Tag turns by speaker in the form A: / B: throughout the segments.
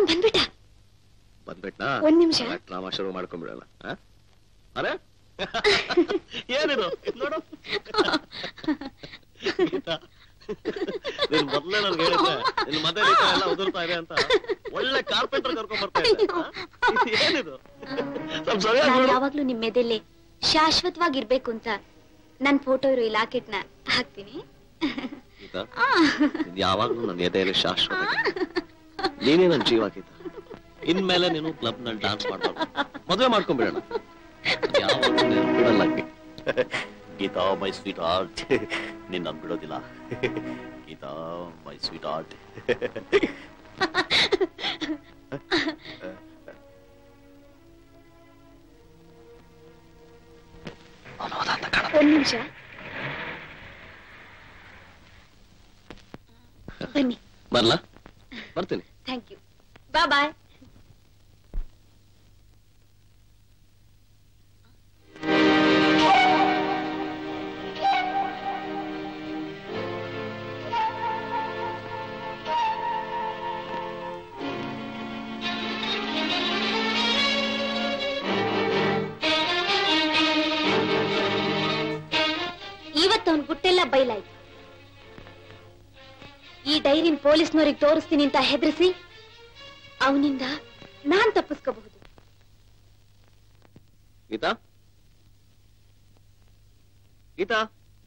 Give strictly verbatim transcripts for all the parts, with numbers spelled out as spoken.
A: ಬಂದ್ಬಿಟ್ಟ
B: ಬಂದ್ಬಿಟ್ನಾ?
A: ಒಂದ್ ನಿಮಿಷ
B: ಡ್ರಾಮಾ ಶುರು ಮಾಡ್ಕೊಂಡ್ಬಿಡೋಣ. ಅರೆ ಏನಿದು ನೋಡು. ನೀನ್ ಮೊದ್ಲೇ ನನ್ಗೆ ಹೇಳಿದ್ದೆ ನಿನ್ ಮದ್ವೆ ಎಲ್ಲ ಉದುರ್ತಾ ಇದೆ ಅಂತ. ಒಳ್ಳೆ ಕಾರ್ಪೆಂಟರ್ ಕರ್ಕೊಂಡ್ ಬರ್ತಾ ಇದ್ದೆ. ಏನಿದು?
A: ಯಾವಾಗ್ಲೂ ನಿಮ್ ಮೆದೆಲ್ಲಿ ಶಾಶ್ವತವಾಗಿರ್ಬೇಕು ಅಂತ ನನ್ ಫೋಟೋ ಇರೋ ಈ ಲಾಕೆಟ್ ನ ಹಾಕ್ತೀನಿ.
B: ಯಾವಾಗ್ಲೂ ನನ್ನ ಎದೆಯಲ್ಲಿ ಶಾಶ್ವತ. ನೀನೇ ನನ್ ಜೀವ ಗೀತಾ. ಇನ್ಮೇಲೆ ನೀನು ಕ್ಲಬ್ ನಲ್ಲಿ ಡಾನ್ಸ್ ಮಾಡ್ಬಾರ್ದು. ಮದುವೆ ಮಾಡ್ಕೊಂಡ್ಬಿಡೋಣ. ಯಾವಾಗ್ಲೂ ನೀನು ಬಿಡಲ್ಲ ಗೀತಾ ಮೈ ಸ್ವೀಟ್ ಹಾರ್ಟ್. ನೀನ್ ನನ್ ಬಿಡೋದಿಲ್ಲ ಗೀತಾ ಮೈ ಸ್ವೀಟ್ ಹಾರ್ಟ್.
A: ಒಂದ್ ನಿಮಿಷ ಬನ್ನಿ.
B: ಬರ್ಲಾ? ಬರ್ತೀನಿ.
A: Thank you. Bye bye. ಇವತ್ತವನ್ ಗುಟ್ಟೆಲ್ಲ ಬಯಲಾಯ್ತು. ಈ ಡೈರಿನ್ ಪೊಲೀಸ್ನವ್ರಿಗೆ ತೋರಿಸ್ತೀನಿ ಅಂತ ಹೆದರಿಸಿ ಅವನಿಂದ ನಾನ್ ತಪ್ಪಿಸ್ಕೋಬಹುದು.
B: ಗೀತಾ ಗೀತಾ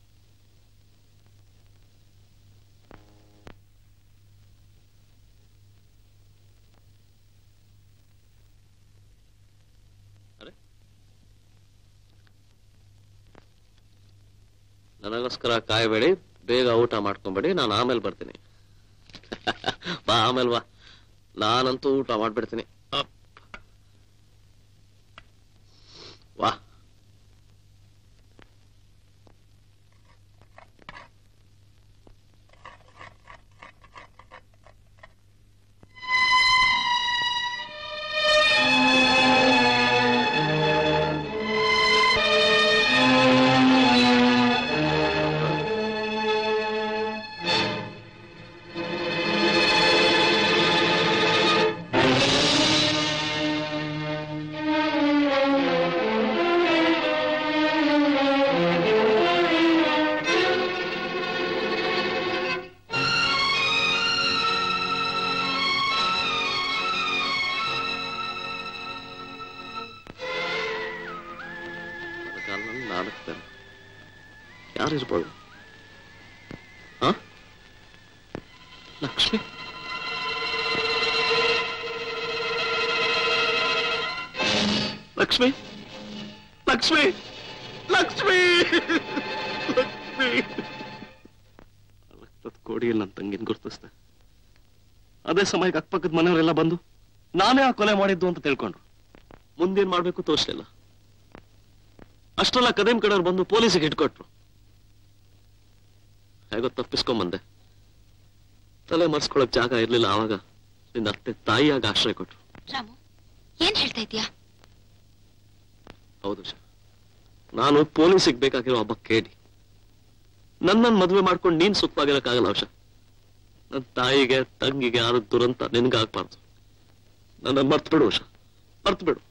B: ನನಗೋಸ್ಕರ ಕಾಯಬೇಡಿ, ಬೇಗ ಊಟ ಮಾಡ್ಕೊಂಬೇಡಿ. ನಾನು ಆಮೇಲೆ ಬರ್ತೀನಿ. ಬಾ ಆಮೇಲೆ ಬಾ. ನಾನಂತೂ ಊಟ ಮಾಡ್ಬಿಡ್ತೀನಿ. ವಾ ಯಾರಿರ್ಬೋದು? ಲಕ್ಷ್ಮಿ ಲಕ್ಷ್ಮಿ ಲಕ್ಷ್ಮಿ ಲಕ್ಷ್ಮಿ ಲಕ್ಷ್ಮಿ ರಕ್ತದ ಕೋಡಿಯಲ್ಲಿ ನನ್ನ ತಂಗಿನ ಗುರ್ತಿಸ್ದೆ. ಅದೇ ಸಮಯಕ್ಕೆ ಅಕ್ಕಪಕ್ಕದ ಮನೆಯವರೆಲ್ಲ ಬಂದು ನಾನೇ ಆ ಕೊಲೆ ಮಾಡಿದ್ದು ಅಂತ ತಿಳ್ಕೊಂಡ್ರು. ಮುಂದೇನ್ ಮಾಡ್ಬೇಕು ತೋರಿಸ್ಲಿಲ್ಲ. ಅಷ್ಟೆಲ್ಲ ಕದೇಮ್ ಕಡೆಯವ್ರು ಬಂದು ಪೊಲೀಸಿಗೆ ಇಟ್ಕೊಟ್ರು. ಹೇಗೋ ತಪ್ಪಿಸ್ಕೊಂಬಂದೆ. ತಲೆ ಮರ್ಸ್ಕೊಳಕ್ ಜಾಗ ಇರ್ಲಿಲ್ಲ. ಆವಾಗ ನಿನ್ನ ಅತ್ತೆ ತಾಯಿಯಾಗ ಆಶ್ರಯ ಕೊಟ್ರು.
A: ರಾಮು, ಏನ್ ಹೇಳ್ತಾ ಇದ್ಯಾ?
B: ಹೌದು ಶಾ, ನಾನು ಪೊಲೀಸಿಗೆ ಬೇಕಾಗಿರೋ ಒಬ್ಬ ಕೇಡಿ. ನನ್ನನ್ನು ಮದುವೆ ಮಾಡ್ಕೊಂಡು ನೀನ್ ಸುಖವಾಗಿರಕ್ಕಾಗಲ್ಲ ಅವಶ. ನನ್ನ ತಾಯಿಗೆ ತಂಗಿಗೆ ಯಾರು ದುರಂತ ನಿನ್ಗಾಗ್ಬಾರ್ದು. ನನ್ನ ಮರ್ತು ಬಿಡು ಅವಶ, ಮರ್ತು ಬಿಡು.